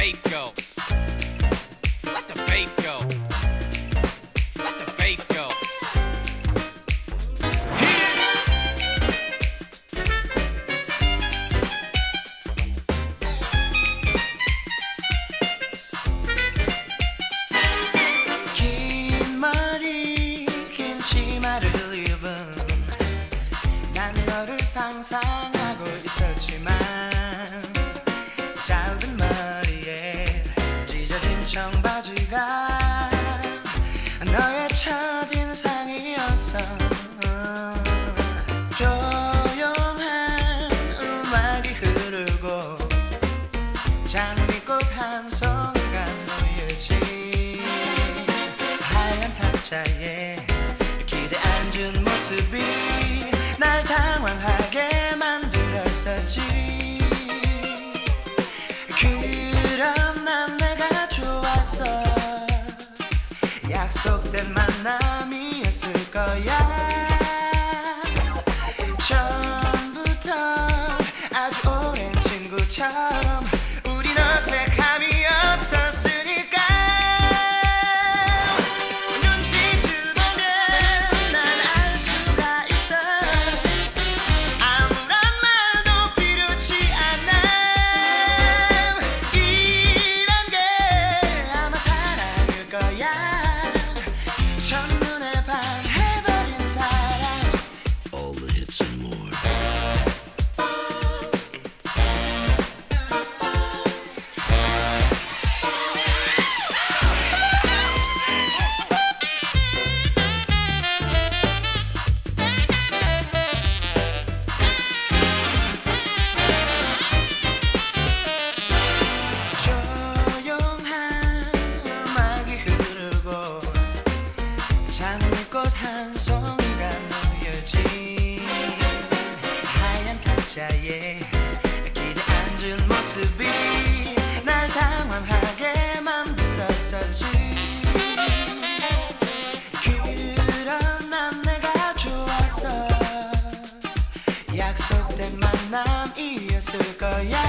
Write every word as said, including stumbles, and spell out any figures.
bass go. Let the bass go. Let the bass go. 긴 머리 긴치마를 입은 난 너를 상상하고 있었지만 짧은 머리에 찢어진 청바지가 너의 첫인상이었어. 조용한 음악이 흐르고 장미꽃 한 송이가 놓여진 하얀 탁자에 기대앉은 모습이 날 당황하게 만들었었지. 그럼 난 내가 좋았어. 약속된 만남이었을거야. 처음부터 아주 오랜 친구처럼 우린 어색함이 없었으니까. 눈빛을 보면 난 알 수가 있어. 아무런 말도 필요치 않아. 이런 게 아마 사랑일거야. 첫눈에 반해버린 사랑. All the hits and more. 조용한 음악이 흐르고 장미꽃 한 송이가 놓여진 하얀 탁자에 기대앉은 모습이 날 당황하게 만들었었지. 그럼 난 내가 좋았어. 약속된 만남이었을거야.